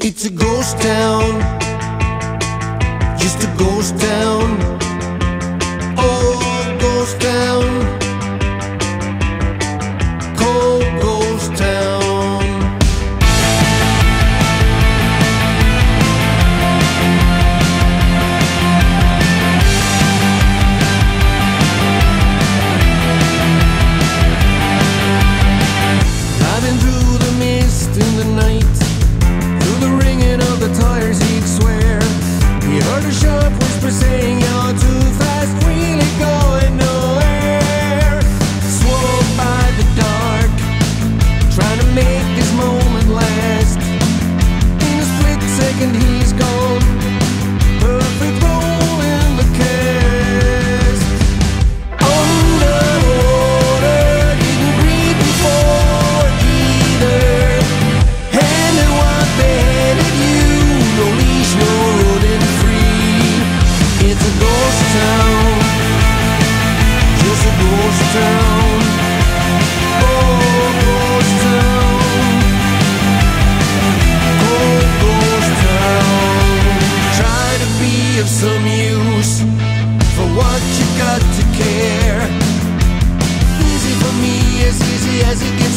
It's a ghost town, just a ghost town. Oh, ghost town, cold ghost town. Driving through the mist in the night, through the ringing of the tires, he'd swear he heard a sharp whisper saying, "You're too fast, really going nowhere." Swallowed by the dark, trying to make this moment last. In a split second he's gone, perfect role in the cast. Underwater, didn't breathe before either. Handed what they handed you, no leash, no running free. It's a ghost town, just a ghost town. Oh, ghost town, oh, ghost town. Try to be of some use for what you got to care. Easy for me, as easy as it gets.